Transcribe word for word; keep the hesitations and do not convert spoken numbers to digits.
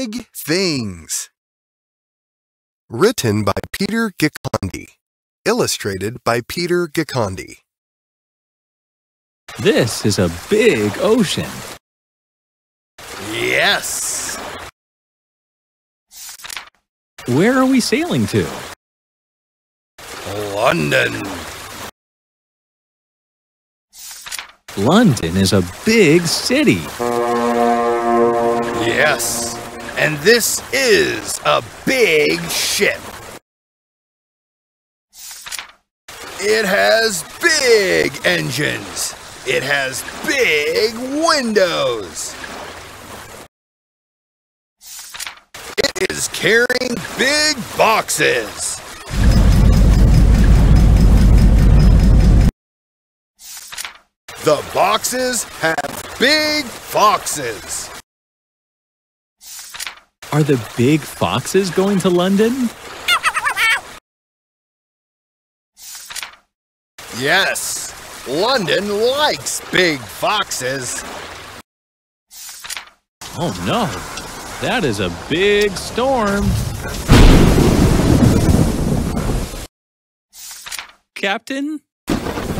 Big Things. Written by Peter Gikondi. Illustrated by Peter Gikondi. This is a big ocean. Yes! Where are we sailing to? London. London is a big city. Yes, and this is a big ship. It has big engines. It has big windows. It is carrying big boxes. The boxes have big foxes. Are the big foxes going to London? Yes, London likes big foxes. Oh no, that is a big storm. Captain?